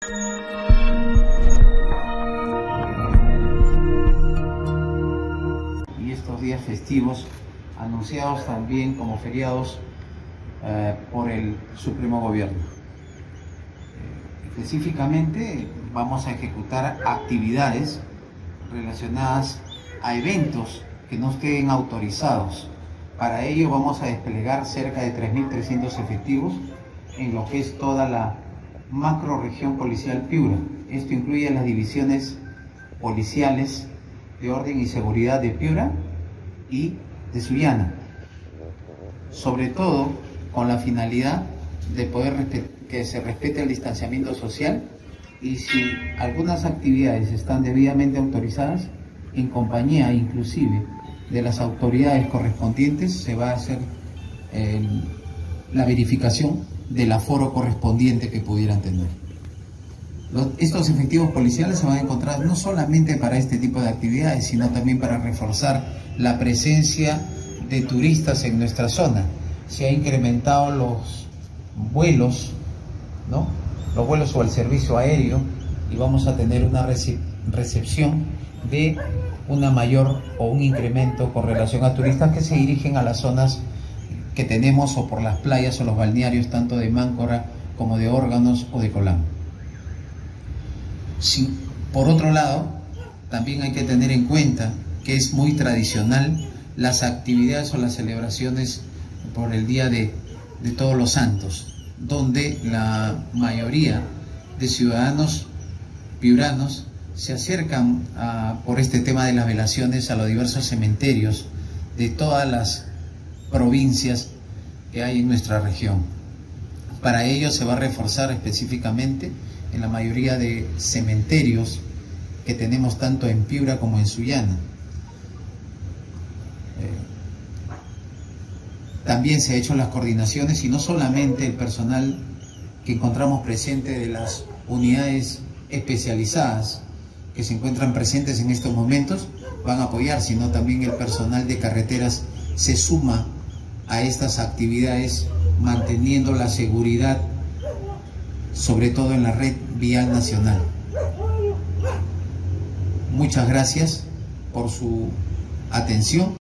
Y estos días festivos, anunciados también como feriados por el Supremo Gobierno. Específicamente vamos a ejecutar actividades relacionadas a eventos que no estén autorizados. Para ello vamos a desplegar cerca de 3.300 efectivos en lo que es toda la macrorregión policial Piura. Esto incluye las divisiones policiales de orden y seguridad de Piura y de Sullana, sobre todo con la finalidad de poder que se respete el distanciamiento social, y si algunas actividades están debidamente autorizadas, en compañía inclusive de las autoridades correspondientes, se va a hacer la verificación del aforo correspondiente que pudieran tener. Estos efectivos policiales se van a encontrar no solamente para este tipo de actividades, sino también para reforzar la presencia de turistas en nuestra zona. Se ha incrementado los vuelos, ¿no? Los vuelos o el servicio aéreo, y vamos a tener una recepción de una mayor o un incremento con relación a turistas que se dirigen a las zonas que tenemos, o por las playas o los balnearios tanto de Máncora como de Órganos o de Colán. Sí, por otro lado, también hay que tener en cuenta que es muy tradicional las actividades o las celebraciones por el Día de Todos los Santos, donde la mayoría de ciudadanos piuranos se acercan por este tema de las velaciones a los diversos cementerios de todas las provincias que hay en nuestra región. Para ello se va a reforzar específicamente en la mayoría de cementerios que tenemos tanto en Piura como en Sullana. También se han hecho las coordinaciones, y no solamente el personal que encontramos presente de las unidades especializadas que se encuentran presentes en estos momentos van a apoyar, sino también el personal de carreteras se suma a estas actividades, manteniendo la seguridad, sobre todo en la red vial nacional. Muchas gracias por su atención.